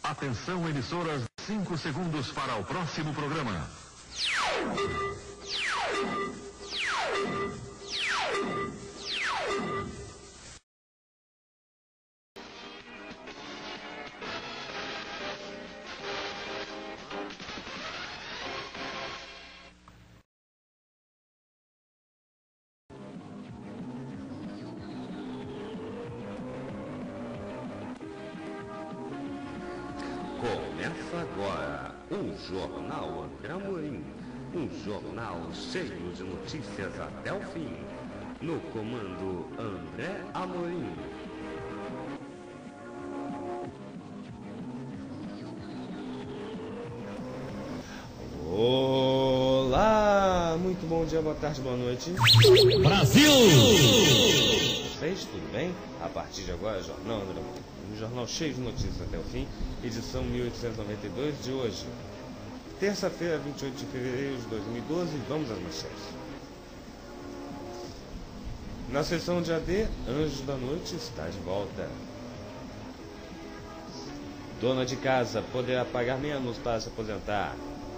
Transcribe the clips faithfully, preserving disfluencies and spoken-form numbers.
Atenção, emissoras, cinco segundos para o próximo programa. Começa agora o Jornal André Amorim, um jornal cheio de notícias até o fim. No comando André Amorim. Olá, muito bom dia, boa tarde, boa noite. Brasil! Vocês, tudo bem? A partir de agora, Jornal André Amorim. Um jornal cheio de notícias até o fim, edição mil oitocentos e noventa e dois de hoje. Terça-feira, vinte e oito de fevereiro de dois mil e doze, vamos às manchetes. Na seção de A D, Anjos da Noite está de volta. Dona de casa poderá pagar menos para se aposentar.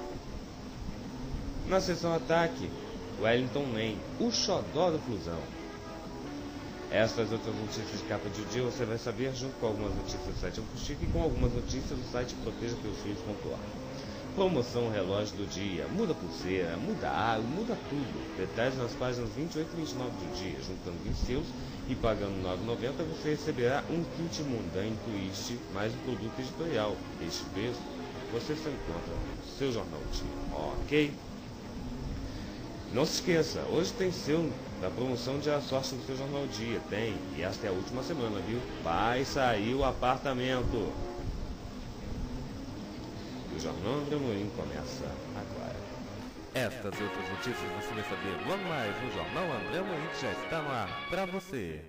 Na seção Ataque, Wellington Nem, o xodó do Flusão. Estas outras notícias de capa de dia você vai saber junto com algumas notícias do site Anfuxique e com algumas notícias do site proteja teus filhos ponto org. Promoção relógio do dia, muda pulseira, muda água, muda tudo. Detalhes nas páginas vinte e oito e vinte e nove do dia. Juntando vinte seus e pagando nove reais e noventa centavos você receberá um kit Mundain Twist mais um produto editorial. Este preço você só encontra no seu Jornal do Dia, ok? Não se esqueça, hoje tem seu da promoção de A Sorte do seu Jornal Dia. Tem, e esta é a última semana, viu? Vai sair o apartamento. E o Jornal André Amorim começa agora. Estas e outras notícias você vai saber logo mais no Jornal André Amorim, que já está no ar para você.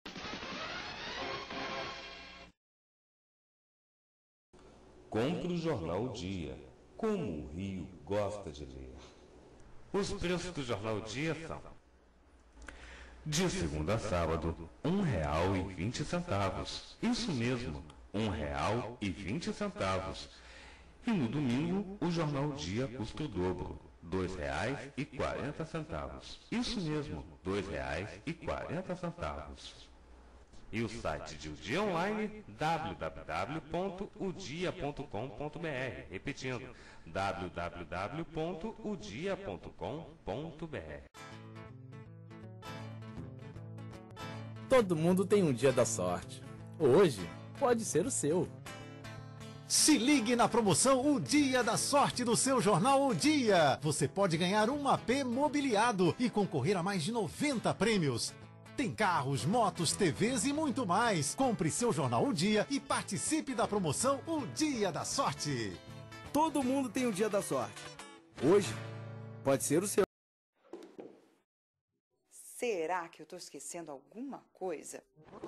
Compre o Jornal Dia, como o Rio gosta de ler. Os preços do Jornal Dia são: de segunda a sábado, um real e vinte centavos. Isso mesmo, um real e vinte centavos. E no domingo, o Jornal Dia custa o dobro, dois reais e quarenta centavos. Isso mesmo, dois reais e quarenta centavos. E o site de O Dia Online, w w w ponto o dia ponto com ponto b r. Repetindo, w w w ponto o dia ponto com ponto b r. Todo mundo tem um dia da sorte. Hoje pode ser o seu. Se ligue na promoção O Dia da Sorte do seu Jornal O Dia. Você pode ganhar um A P mobiliado e concorrer a mais de noventa prêmios. Tem carros, motos, T Vs e muito mais. Compre seu Jornal O Dia e participe da promoção O Dia da Sorte. Todo mundo tem um dia da sorte. Hoje pode ser o seu. Será que eu tô esquecendo alguma coisa?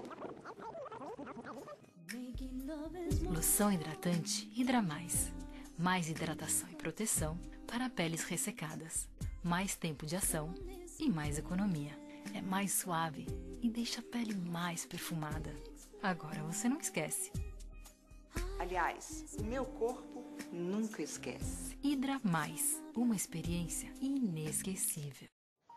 Loção hidratante Hidra Mais. Mais hidratação e proteção para peles ressecadas. Mais tempo de ação e mais economia. É mais suave e deixa a pele mais perfumada. Agora você não esquece. Aliás, o meu corpo nunca esquece. Hidra Mais. Uma experiência inesquecível.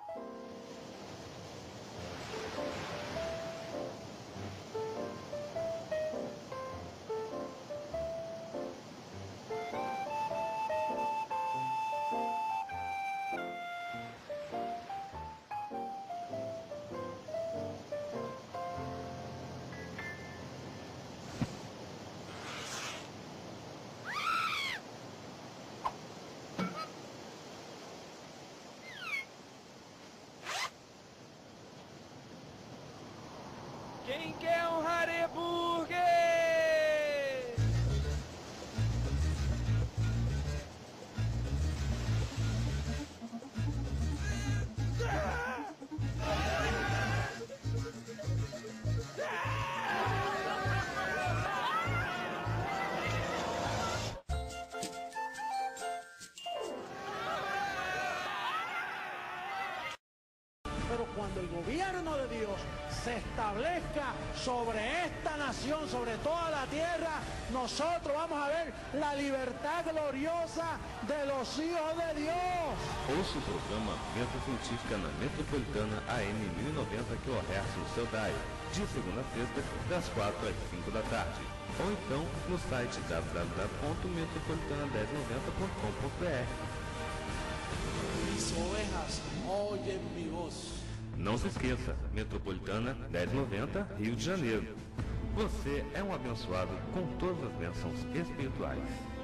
Quem quer um Hareburger? Pero cuando el gobierno de Dios se establezca sobre esta nación, sobre toda la tierra, nosotros vamos a ver la libertad gloriosa de los hijos de Dios. Ouça o programa Vento Científica na Metropolitana A M mil e noventa quilohertz no seu dial, de segunda a sexta, das quatro às cinco da tarde. Ou então no site w w w ponto metropolitana mil e noventa ponto com ponto b r. Mis ovejas oyen mi voz. Não se esqueça, Metropolitana mil e noventa, Rio de Janeiro. Você é um abençoado com todas as bênçãos espirituais.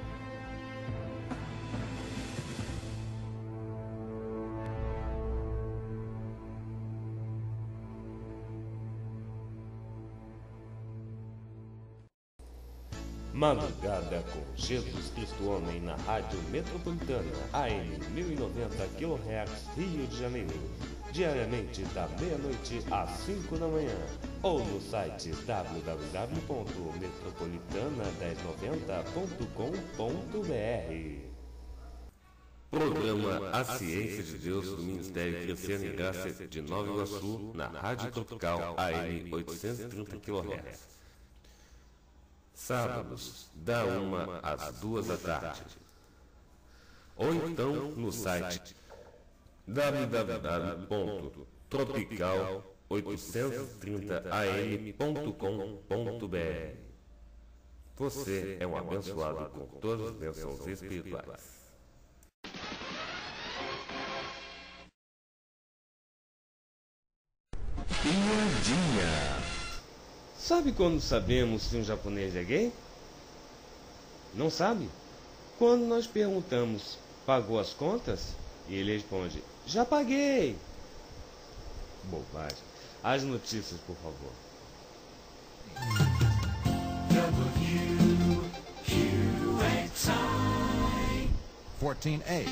Madrugada com Jesus Cristo Homem na Rádio Metropolitana A M mil e noventa quilohertz, Rio de Janeiro, diariamente da meia-noite às cinco da manhã, ou no site w w w ponto metropolitana mil e noventa ponto com ponto b r. Programa A Ciência de Deus do Ministério Crescendo em Graça de Nova Iguaçu, na Rádio Tropical A M oitocentos e trinta quilohertz. Sábados, da uma às duas da tarde. Ou então no site w w w ponto tropical oitocentos e trinta a m ponto com ponto b r. Você é um abençoado com todas as bênçãos espirituais. Piadinha. Sabe quando sabemos se um japonês é gay? Não sabe? Quando nós perguntamos, pagou as contas? E ele responde, já paguei! Bobagem. As notícias, por favor. fourteen A.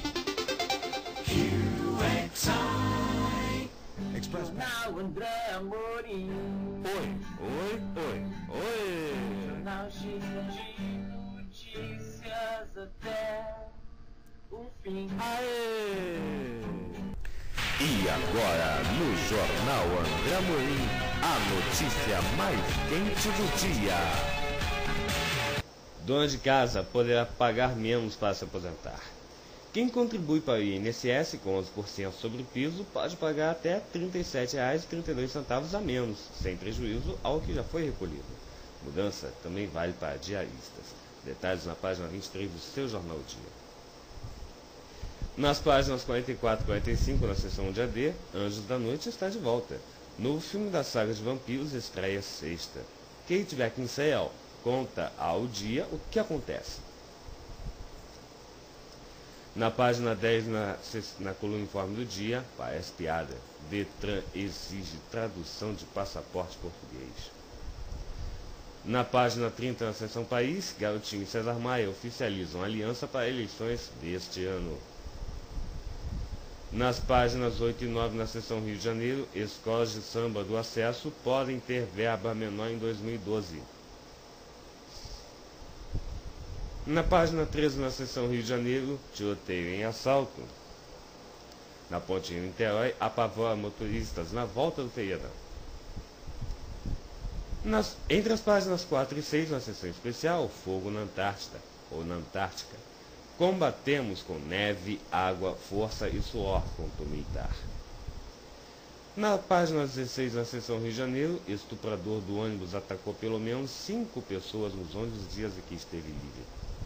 Express. Jornal André Amorim. Oi, oi, oi, oi. Jornal cheio de notícias até o fim. Aê! E agora, no Jornal André Amorim, a notícia mais quente do dia. Dona de casa poderá pagar menos para se aposentar. Quem contribui para o I N S S com onze por cento sobre o piso pode pagar até trinta e sete reais e trinta e dois centavos a menos, sem prejuízo ao que já foi recolhido. Mudança também vale para diaristas. Detalhes na página vinte e três do seu Jornal Dia. Nas páginas quarenta e quatro e quarenta e cinco, na seção de A D, Anjos da Noite está de volta. Novo filme da saga de vampiros estreia sexta. Kate Beckinsale conta ao dia o que acontece. Na página dez, na, na coluna Informe do Dia, parece piada. Detran exige tradução de passaporte português. Na página trinta, na seção País, Garotinho e César Maia oficializam aliança para eleições deste ano. Nas páginas oito e nove, na seção Rio de Janeiro, escolas de samba do acesso podem ter verba menor em dois mil e doze. Na página treze, na seção Rio de Janeiro, tiroteio em assalto. Na ponte Rio-Niterói, apavora motoristas na volta do feriadão. Nas, entre as páginas quatro e seis, na seção especial, fogo na Antártida, ou na Antártica. Combatemos com neve, água, força e suor, contou militar. Na página dezesseis, na seção Rio de Janeiro, estuprador do ônibus atacou pelo menos cinco pessoas nos onze dias em que esteve livre.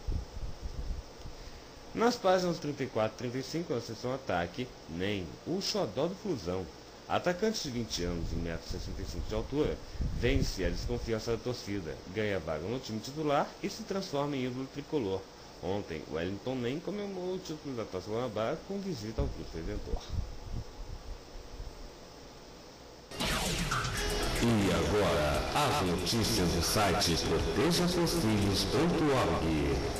Nas páginas trinta e quatro e trinta e cinco, na seção Ataque, nem o xodó do Flusão. Atacante de vinte anos e um metro e sessenta e cinco de altura, vence a desconfiança da torcida, ganha vaga no time titular e se transforma em ídolo tricolor. Ontem, Wellington Nem comemorou o título da Taça Guanabara com visita ao Cristo Redentor. E agora, as notícias do site proteja seus filhos ponto org.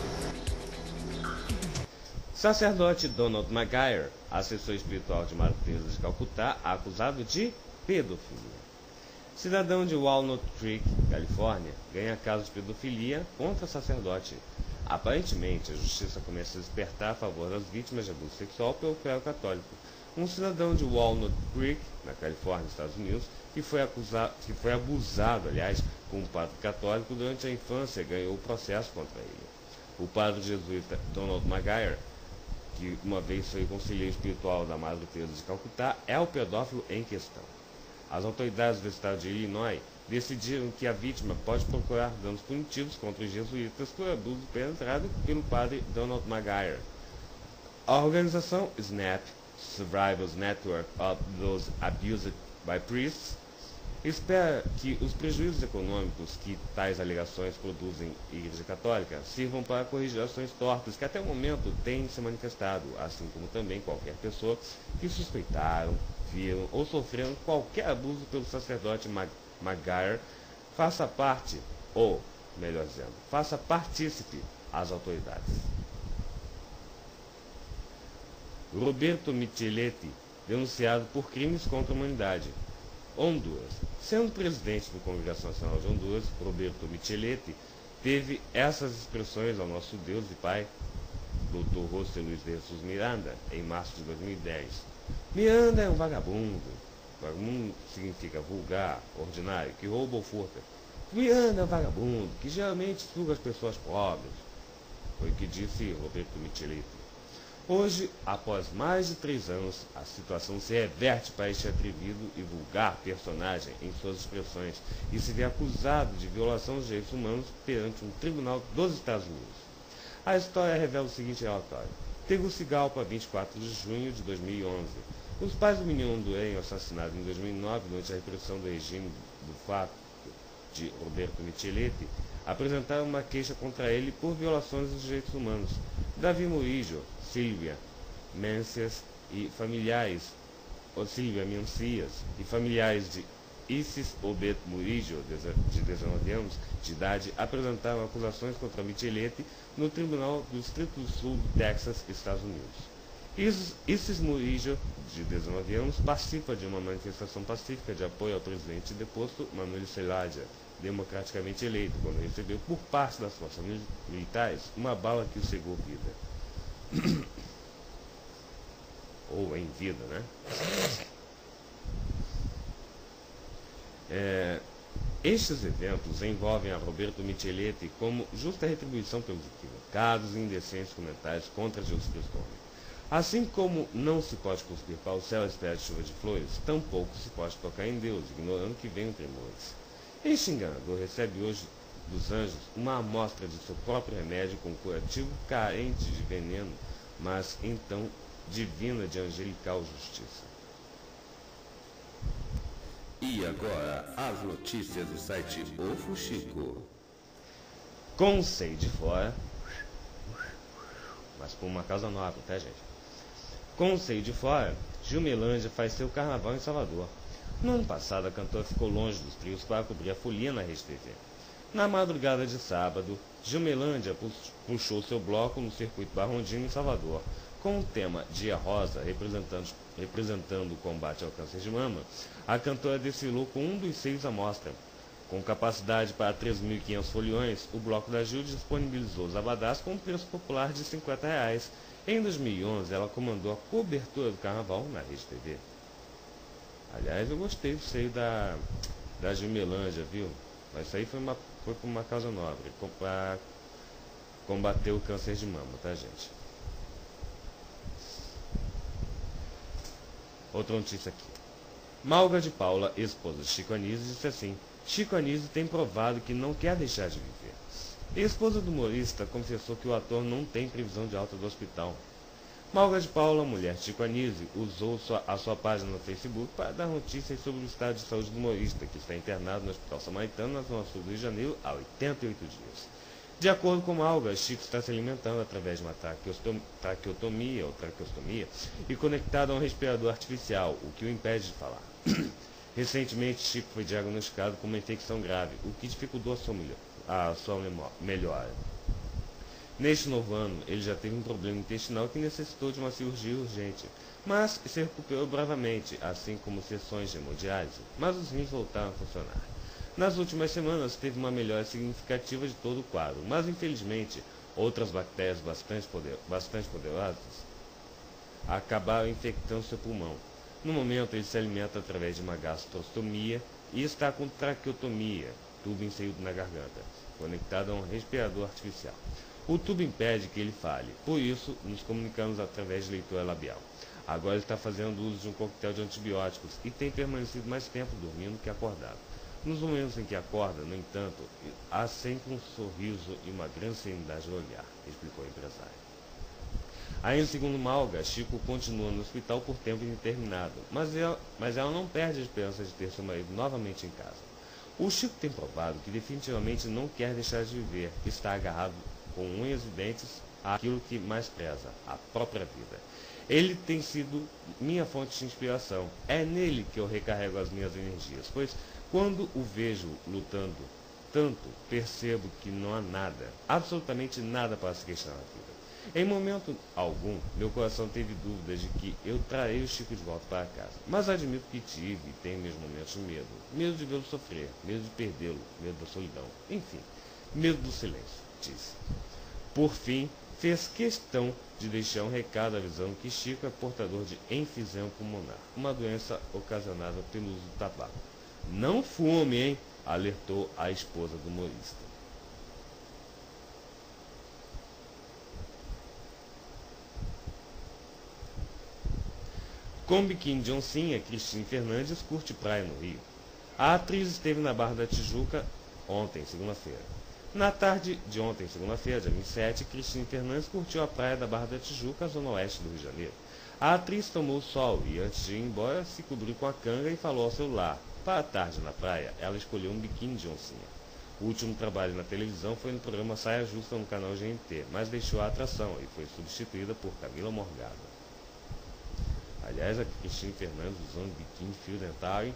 Sacerdote Donald Maguire, assessor espiritual de Madre Teresa de Calcutá, acusado de pedofilia. Cidadão de Walnut Creek, Califórnia, ganha caso de pedofilia contra sacerdote. Aparentemente, a justiça começa a despertar a favor das vítimas de abuso sexual pelo clero católico. Um cidadão de Walnut Creek, na Califórnia, Estados Unidos, que foi, acusado, que foi abusado, aliás, por um padre católico durante a infância, ganhou processo contra ele. O padre jesuíta Donald Maguire, que uma vez foi conselheiro espiritual da Madre Teresa de Calcutá, é o pedófilo em questão. As autoridades do estado de Illinois decidiram que a vítima pode procurar danos punitivos contra os jesuítas por abuso perpetrado pelo padre Donald Maguire. A organização SNAP, Survivors Network of Those Abused by Priests, espera que os prejuízos econômicos que tais alegações produzem à Igreja Católica sirvam para corrigir ações tortas que até o momento têm se manifestado, assim como também qualquer pessoa que suspeitaram, viram ou sofreram qualquer abuso pelo sacerdote Mag Maguire faça parte, ou, melhor dizendo, faça partícipe às autoridades. Roberto Micheletti, denunciado por crimes contra a humanidade. Honduras. Sendo presidente da Congregação Nacional de Honduras, Roberto Micheletti teve essas expressões ao nosso Deus e Pai, doutor José Luiz de Jesus Miranda, em março de dois mil e dez. Miranda é um vagabundo. Vagabundo significa vulgar, ordinário, que rouba ou furta. Miranda é um vagabundo, que geralmente suga as pessoas pobres. Foi o que disse Roberto Micheletti. Hoje, após mais de três anos, a situação se reverte para este atrevido e vulgar personagem em suas expressões e se vê acusado de violação dos direitos humanos perante um tribunal dos Estados Unidos. A história revela o seguinte relatório. Tegucigalpa, vinte e quatro de junho de dois mil e onze. Os pais do menino hondurenho assassinados em dois mil e nove durante a repressão do regime do fato de Roberto Micheletti apresentaram uma queixa contra ele por violações dos direitos humanos. Davi Murillo, Silvia Mencias e familiares, ou Silvia Mencias e familiares de Isis Obed Murillo, de dezenove anos de idade, apresentaram acusações contra Micheletti no Tribunal do Distrito do Sul do Texas, Estados Unidos. Isis, Isis Murillo, de dezenove anos, participa de uma manifestação pacífica de apoio ao presidente deposto Manuel Zelaya, democraticamente eleito, quando recebeu por parte das forças militares uma bala que o cegou vida. Ou em vida, né? É, estes eventos envolvem a Roberto Micheletti como justa retribuição pelos equivocados e indecentes comentários contra Jesus Cristo. Assim como não se pode cuspir para o céu à espera de chuva de flores, tampouco se pode tocar em Deus, ignorando que vem o tremores. Este enganador recebe hoje dos anjos uma amostra de seu próprio remédio com curativo carente de veneno, mas então divina de angelical justiça. E agora, as notícias do site O Fuxico. Com seio de fora, mas por uma causa nobre, tá, gente? Com seio de fora, Gilmelândia faz seu carnaval em Salvador. No ano passado, a cantora ficou longe dos trios para cobrir a folia na Rede T V. Na madrugada de sábado, Gilmelândia puxou seu bloco no circuito Barrondino em Salvador. Com o tema Dia Rosa, representando, representando o combate ao câncer de mama, a cantora desfilou com um dos seios à mostra. Com capacidade para três mil e quinhentos foliões, o bloco da Gil disponibilizou os abadás com um preço popular de cinquenta reais. Em dois mil e onze, ela comandou a cobertura do carnaval na Rede T V. Aliás, eu gostei do seio da, da Gilmelândia, viu? Mas isso aí foi, uma, foi por uma causa nobre, para combater o câncer de mama, tá, gente? Outra notícia aqui. Malga de Paula, esposa de Chico Anísio, disse assim: Chico Anísio tem provado que não quer deixar de viver. A esposa do humorista confessou que o ator não tem previsão de alta do hospital. Malga de Paula, mulher de Chico Anísio, usou sua, a sua página no Facebook para dar notícias sobre o estado de saúde do humorista, que está internado no Hospital Samaritano, na Zona Sul do Rio de Janeiro, há oitenta e oito dias. De acordo com Malga, Chico está se alimentando através de uma traqueotomia ou traqueostomia e conectado a um respirador artificial, o que o impede de falar. Recentemente, Chico foi diagnosticado com uma infecção grave, o que dificultou a sua, a sua melhora. Neste novo ano, ele já teve um problema intestinal que necessitou de uma cirurgia urgente, mas se recuperou bravamente, assim como sessões de hemodiálise, mas os rins voltaram a funcionar. Nas últimas semanas, teve uma melhora significativa de todo o quadro, mas infelizmente, outras bactérias bastante, poder, bastante poderosas acabaram infectando seu pulmão. No momento, ele se alimenta através de uma gastrostomia e está com traqueotomia, tubo inserido na garganta, conectado a um respirador artificial. O tubo impede que ele fale, por isso nos comunicamos através de leitura labial. Agora ele está fazendo uso de um coquetel de antibióticos e tem permanecido mais tempo dormindo que acordado. Nos momentos em que acorda, no entanto, há sempre um sorriso e uma grande serenidade no olhar, explicou o empresário. Ainda segundo Malga, Chico continua no hospital por tempo indeterminado, mas ela, mas ela não perde a esperança de ter seu marido novamente em casa. O Chico tem provado que definitivamente não quer deixar de viver, está agarrado com unhas e dentes àquilo que mais preza, a própria vida. Ele tem sido minha fonte de inspiração, é nele que eu recarrego as minhas energias, pois quando o vejo lutando tanto, percebo que não há nada, absolutamente nada para se queixar na vida. Em momento algum, meu coração teve dúvidas de que eu trarei o Chico de volta para casa, mas admito que tive e tenho meus momentos de medo. Medo de vê-lo sofrer, medo de perdê-lo, medo da solidão, enfim, medo do silêncio, disse. Por fim, fez questão de deixar um recado avisando que Chico é portador de enfisema pulmonar, uma doença ocasionada pelo uso do tabaco. Não fume, hein? Alertou a esposa do humorista. Com biquíni de oncinha, Cristina Fernandes curte praia no Rio. A atriz esteve na Barra da Tijuca ontem, segunda-feira. Na tarde de ontem, segunda-feira, dia vinte e sete, Cristina Fernandes curtiu a praia da Barra da Tijuca, zona oeste do Rio de Janeiro. A atriz tomou sol e, antes de ir embora, se cobriu com a canga e falou ao celular. Para a tarde na praia, ela escolheu um biquíni de oncinha. O último trabalho na televisão foi no programa Saia Justa no canal G N T, mas deixou a atração e foi substituída por Camila Morgado. Aliás, a Cristina Fernandes usando biquíni fio dental, hein?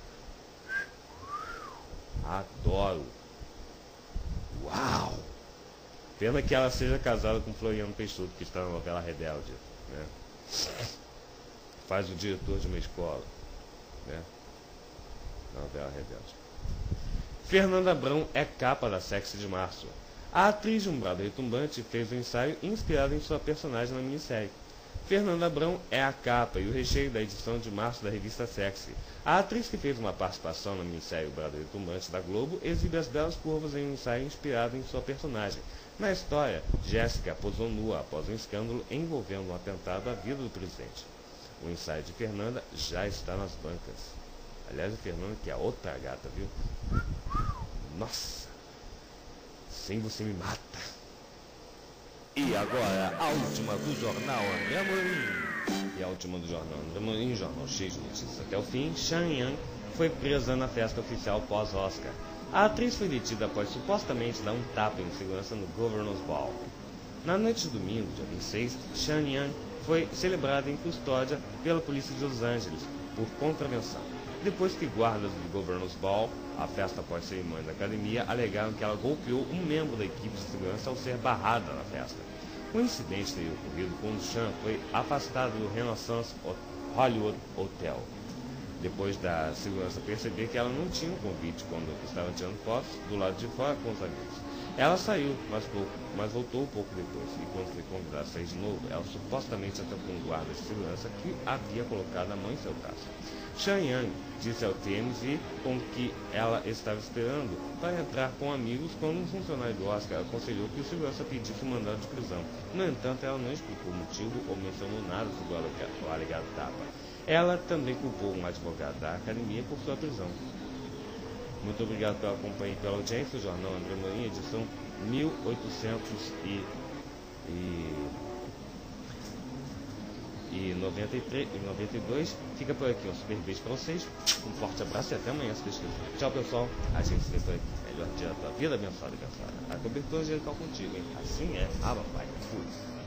Adoro! Uau! Pena que ela seja casada com Floriano Peixoto, que está na novela Rebelde, né? Faz o diretor de uma escola, né? Na novela Rebelde. Fernanda Abrão é capa da Sexy de Março. A atriz de Um Brado Retumbante fez um ensaio inspirado em sua personagem na minissérie. Fernanda Abrão é a capa e o recheio da edição de março da revista Sexy. A atriz que fez uma participação na minissérie O Brado Retumbante da Globo exibe as belas curvas em um ensaio inspirado em sua personagem. Na história, Jéssica posou nua após um escândalo envolvendo um atentado à vida do presidente. O ensaio de Fernanda já está nas bancas. Aliás, a Fernanda que é outra gata, viu? Nossa! Sem você me mata! E agora, a última do Jornal André Amorim. E a última do Jornal André Amorim, jornal cheio de notícias até o fim. Shan Yang foi presa na festa oficial pós-Oscar. A atriz foi detida após supostamente dar um tapa em segurança no Governor's Ball. Na noite de domingo, dia vinte e seis, Shan Yang foi celebrada em custódia pela polícia de Los Angeles por contravenção. Depois que guardas do Governor's Ball, a festa pós-cerimônia da academia, alegaram que ela golpeou um membro da equipe de segurança ao ser barrada na festa. O incidente teria ocorrido quando Chan foi afastado do Renaissance Hollywood Hotel, depois da segurança perceber que ela não tinha um convite quando estava tirando fotos do lado de fora com os amigos. Ela saiu, mas, pouco, mas voltou um pouco depois, e quando foi convidada a sair de novo, ela supostamente atacou um guarda de segurança que havia colocado a mão em seu braço. Shan Yang disse ao T M Z com que ela estava esperando para entrar com amigos quando um funcionário do Oscar aconselhou que o segurança pedisse um mandado de prisão. No entanto, ela não explicou o motivo ou mencionou nada sobre o alegado tapa. Ela também culpou um advogado da academia por sua prisão. Muito obrigado pela companhia e pela audiência. O Jornal André Amorim, edição mil oitocentos e noventa e dois. Fica por aqui, um super beijo para vocês. Um forte abraço e até amanhã, se Deus quiser. Tchau, pessoal. A gente se vê por aqui. Melhor dia da tua vida, abençoada e abençoada. A cobertura angelical contigo, hein? Assim é. Ah, papai. Fui.